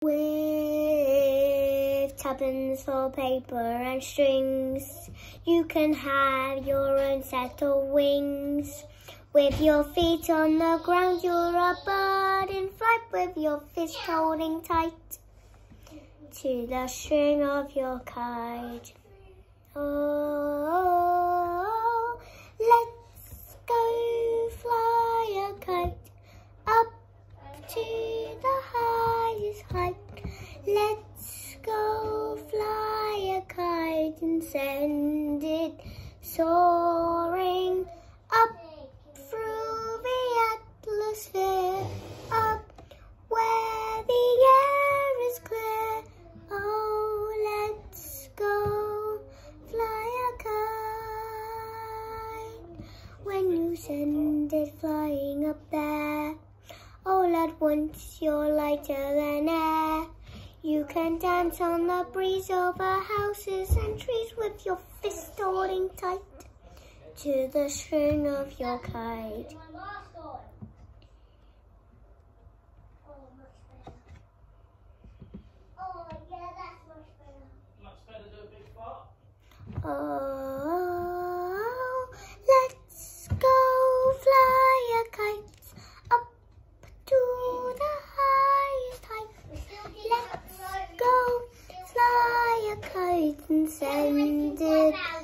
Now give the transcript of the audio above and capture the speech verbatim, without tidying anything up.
With tuppence for paper and strings, you can have your own set of wings. With your feet on the ground, you're a bird in flight with your fist holding tight to the string of your kite. Oh, let's go fly a kite up to the highest height. Let's go fly a kite and send it soaring up through the atmosphere, up where the air is clear. Oh, let's go fly a kite. When you send it flying up there, all at once you're lighter than air. You can dance on the breeze over houses and trees with your fist holding tight to the string of your kite. Oh, let's go fly a kite up to the highest height. Let's go fly a kite and send it